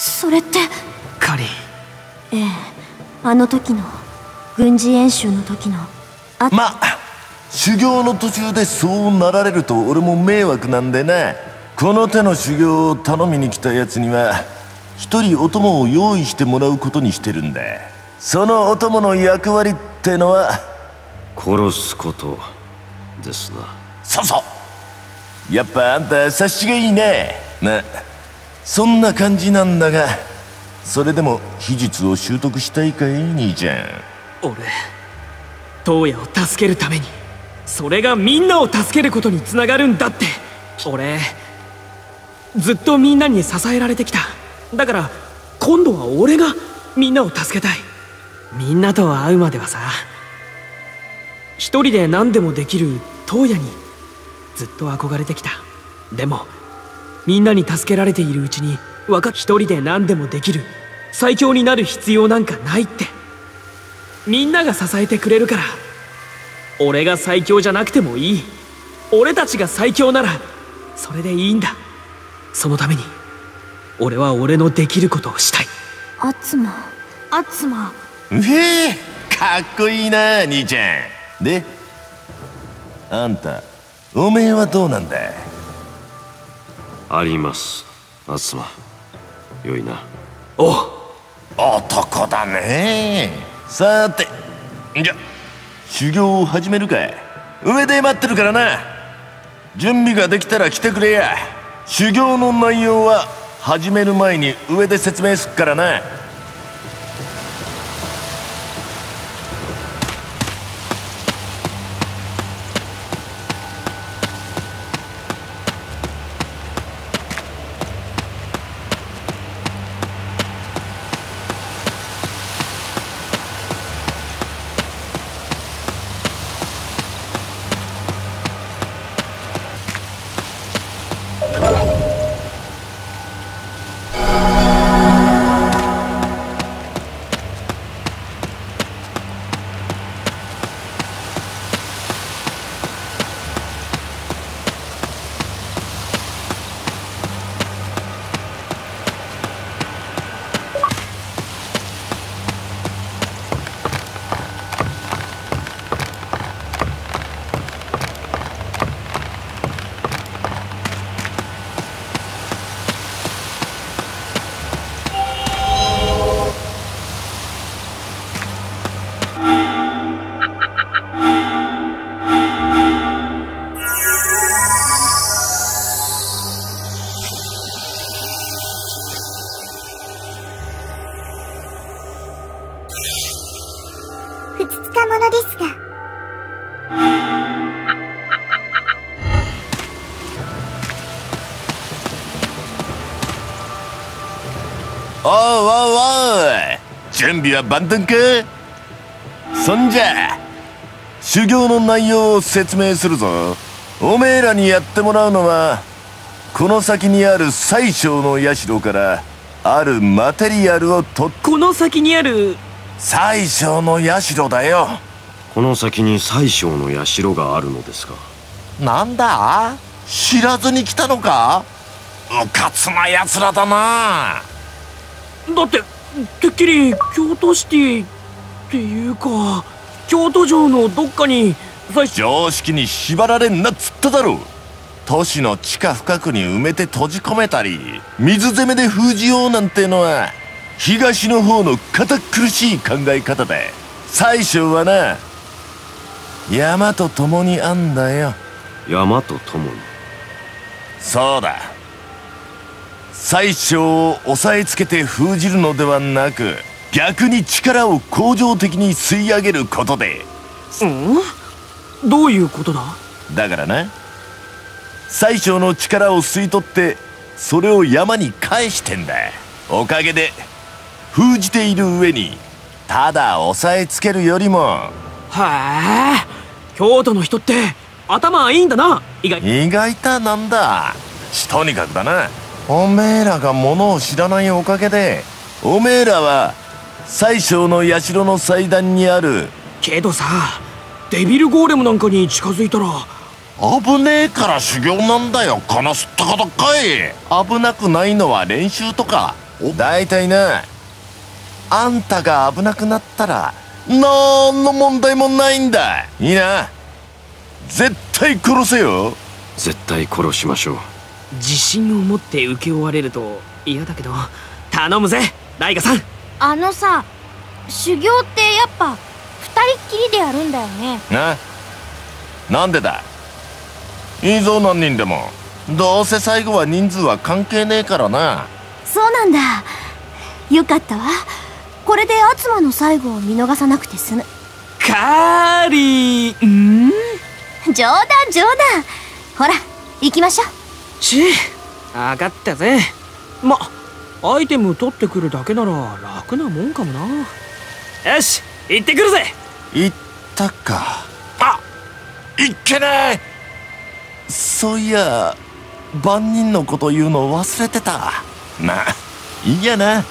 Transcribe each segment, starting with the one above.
それって。 カリン。 ええ、あの時の軍事演習の時の。 まあ修行の途中でそうなられると俺も迷惑なんでな。この手の修行を頼みに来たやつには一人お供を用意してもらうことにしてるんだ。そのお供の役割ってのは殺すことですな。 そうそう、やっぱあんた察しがいいね。まあそんな感じなんだが、それでも秘術を習得したいかい兄ちゃん。 俺燈矢を助けるために、それがみんなを助けることにつながるんだって。俺ずっとみんなに支えられてきた。だから今度は俺がみんなを助けたい。みんなと会うまではさ、一人で何でもできる燈矢にずっと憧れてきた。でもみんなに助けられているうちに一人で何でもできる最強になる必要なんかないって。みんなが支えてくれるから、俺が最強じゃなくてもいい。俺たちが最強ならそれでいいんだ。そのために俺は俺のできることをしたい。 アツマ。 うへえ、かっこいいな兄ちゃん。であんた、おめえはどうなんだ。 あります、アツマ。よいな。 おう、 男だね。さてじゃ修行を始めるか。上で待ってるからな。準備ができたら来てくれや。修行の内容は始める前に上で説明すっからな。 ふつつかものですが。 おうおうおう、準備は万端か。そんじゃ修行の内容を説明するぞ。おめえらにやってもらうのは、この先にある宰相の社からあるマテリアルを取っ。 この先にある宰相の社だよ。 この先に宰相の社があるのですか。 なんだ、知らずに来たのか。うかつな奴らだな。 だっててっきり京都シティっていうか京都城のどっかに。 常識に縛られんなっつっただろ。都市の地下深くに埋めて閉じ込めたり水攻めで封じようなんてのは東の方の堅苦しい考え方だ。宰相はな、山と共にあんだよ。 山と共に。 そうだ、宰相を押さえつけて封じるのではなく、逆に力を恒常的に吸い上げることで。 どういうことだ。 だからな、宰相の力を吸い取ってそれを山に返してんだ。おかげで封じている上にただ押さえつけるよりも。 へえ、京都の人って頭いいんだな。意外となんだ。とにかくだな、おめえらがものを知らないおかげで、おめえらは宰相の社の祭壇にある。 けどさ、デビルゴーレムなんかに近づいたら危ねえから修行なんだよ、このすったことかい。危なくないのは練習とか大体な、あんたが危なくなったらなんの問題もないんだ。いいな。絶対殺せよ。 絶対殺しましょう。 自信を持って請け負われると嫌だけど、頼むぜライガさん。 あのさ、修行ってやっぱ二人っきりでやるんだよね。 なんでだ。いいぞ何人でも。どうせ最後は人数は関係ねえからな。 そうなんだ。よかったわ。これでアツマの最後を見逃さなくて済む。 カーリー。 冗談冗談。ほら行きましょう。 分かったぜ。アイテム取ってくるだけなら楽なもんかもな。よし行ってくるぜ。 行ったか。いっけねえ。そういや万人のこと言うの忘れてた。まあいいやな。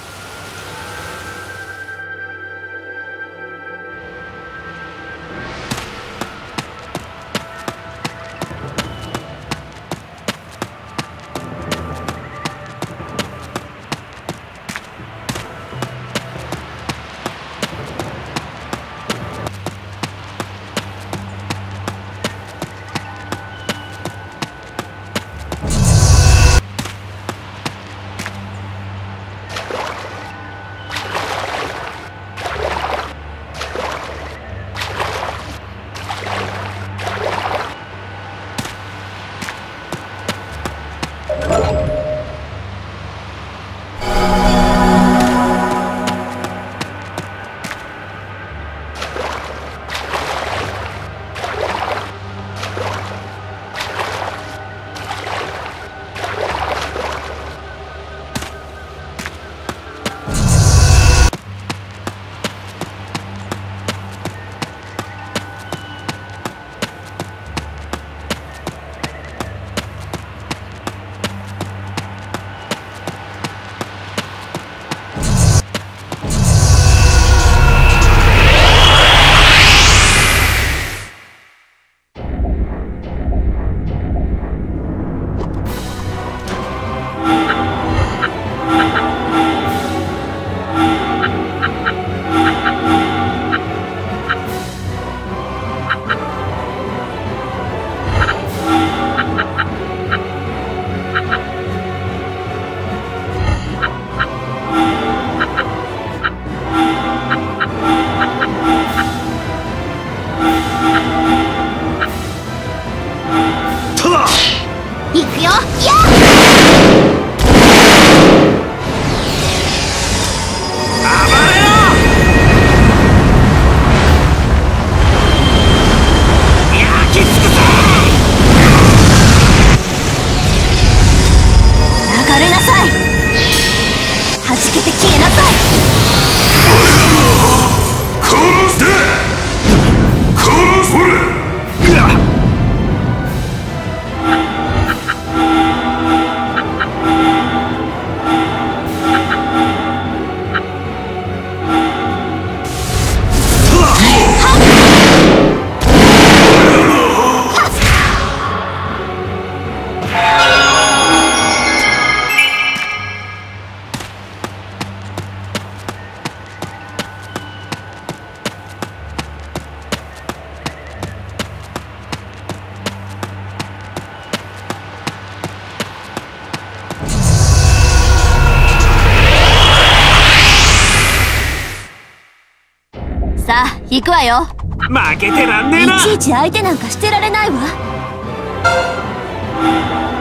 さあ行くわよ。 負けてらんねえな。 いちいち相手なんかしてられないわ。